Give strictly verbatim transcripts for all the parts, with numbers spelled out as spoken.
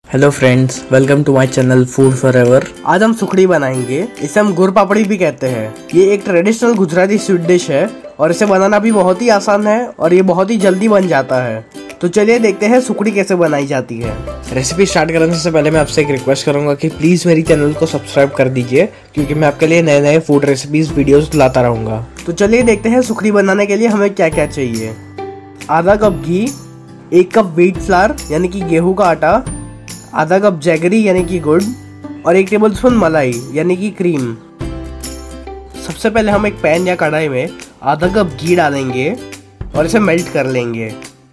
Hello friends, welcome to my channel food forever. आज हम सुखड़ी बनाएंगे। इसे हम गुड़ पापड़ी भी कहते हैं। ये एक ट्रेडिशनल गुजराती स्वीट डिश है और इसे बनाना भी बहुत ही आसान है और ये बहुत ही जल्दी बन जाता है। तो चलिए देखते हैं सुखड़ी कैसे बनाई जाती है। रेसिपी स्टार्ट करने से पहले मैं आपसे एक रिक्वेस्ट करूंगा कि प्लीज मेरी चैनल को सब्सक्राइब कर दीजिए, क्योंकि मैं आपके लिए नए नए फूड रेसिपीज वीडियोस लाता रहूंगा। तो चलिए देखते हैं सुखड़ी बनाने के लिए हमें क्या क्या चाहिए। आधा कप घी, एक कप व्हीट फ्लावर यानी कि गेहूं का आटा, आधा कप जैगरी यानी कि गुड़ और एक टेबलस्पून मलाई यानी कि क्रीम। सबसे पहले हम एक पैन या कढ़ाई में आधा कप घी डालेंगे और इसे मेल्ट कर लेंगे।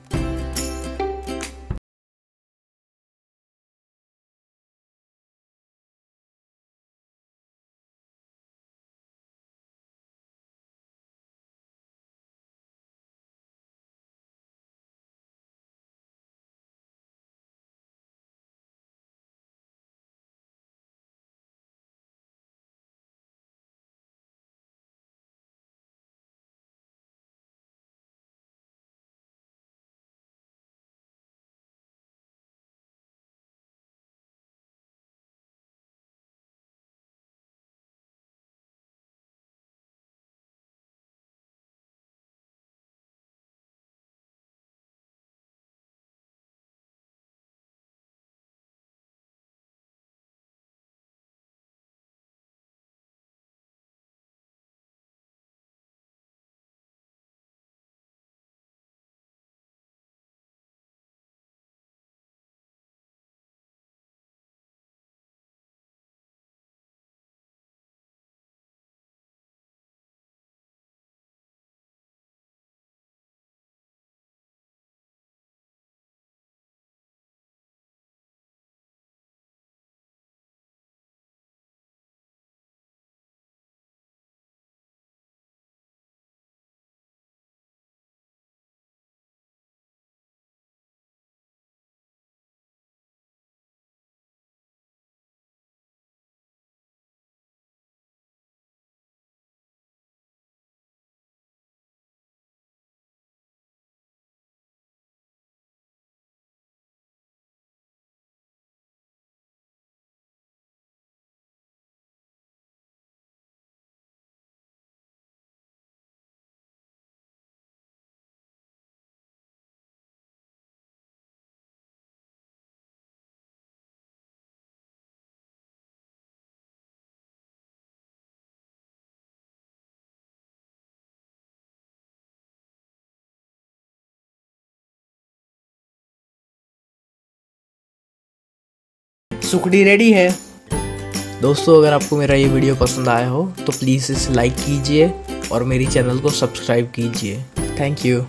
सुखड़ी रेडी है। दोस्तों, अगर आपको मेरा ये वीडियो पसंद आया हो तो प्लीज़ इसे लाइक कीजिए और मेरी चैनल को सब्सक्राइब कीजिए। Thank you.